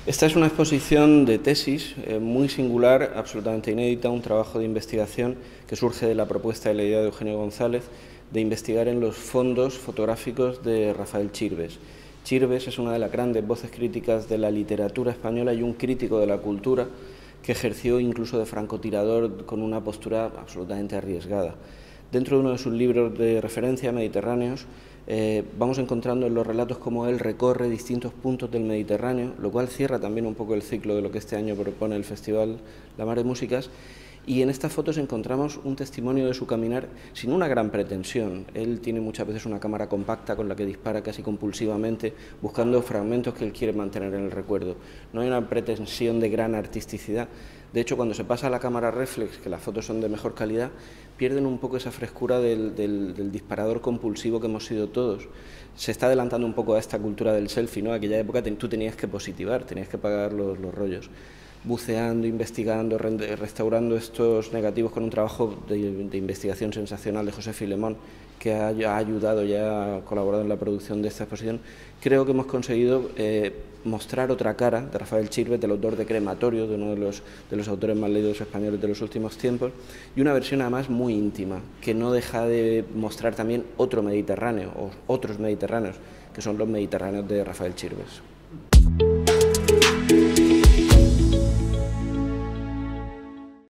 Esta es una exposición de tesis muy singular, absolutamente inédita, un trabajo de investigación que surge de la propuesta y la idea de Eugenio González de investigar en los fondos fotográficos de Rafael Chirves. Chirves es una de las grandes voces críticas de la literatura española y un crítico de la cultura que ejerció incluso de francotirador con una postura absolutamente arriesgada. Dentro de uno de sus libros de referencia, Mediterráneos, vamos encontrando en los relatos cómo él recorre distintos puntos del Mediterráneo, lo cual cierra también un poco el ciclo de lo que este año propone el Festival La Mar de Músicas, y en estas fotos encontramos un testimonio de su caminar sin una gran pretensión. Él tiene muchas veces una cámara compacta con la que dispara casi compulsivamente, buscando fragmentos que él quiere mantener en el recuerdo. No hay una pretensión de gran artisticidad. De hecho, cuando se pasa a la cámara reflex, que las fotos son de mejor calidad, pierden un poco esa frescura del disparador compulsivo que hemos sido todos. Se está adelantando un poco a esta cultura del selfie, ¿no? En aquella época tú tenías que positivar, tenías que pagar los rollos. Buceando, investigando, restaurando estos negativos con un trabajo de investigación sensacional de José Filemón, que ha ayudado y ha colaborado en la producción de esta exposición, creo que hemos conseguido mostrar otra cara de Rafael Chirves, del autor de Crematorio, de uno de los autores más leídos españoles de los últimos tiempos, y una versión además muy íntima, que no deja de mostrar también otro Mediterráneo, o otros Mediterráneos, que son los Mediterráneos de Rafael Chirves.